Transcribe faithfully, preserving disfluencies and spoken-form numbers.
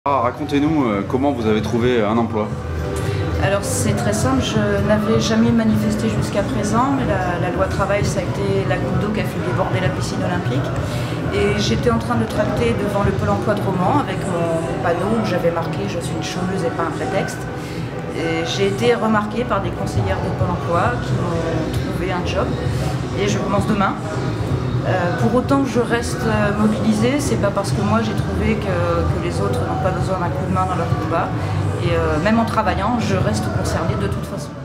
Ah, racontez-nous euh, comment vous avez trouvé un emploi. Alors c'est très simple, je n'avais jamais manifesté jusqu'à présent, mais la, la loi travail ça a été la goutte d'eau qui a fait déborder la piscine olympique. Et j'étais en train de tracter devant le Pôle emploi de Romans avec mon panneau où j'avais marqué « Je suis une chômeuse et pas un prétexte ». J'ai été remarquée par des conseillères de Pôle emploi qui m'ont trouvé un job et je commence demain. Euh, pour autant que je reste euh, mobilisée, c'est pas parce que moi j'ai trouvé que, que les autres n'ont pas besoin d'un coup de main dans leur combat. Et euh, même en travaillant, je reste concernée de toute façon.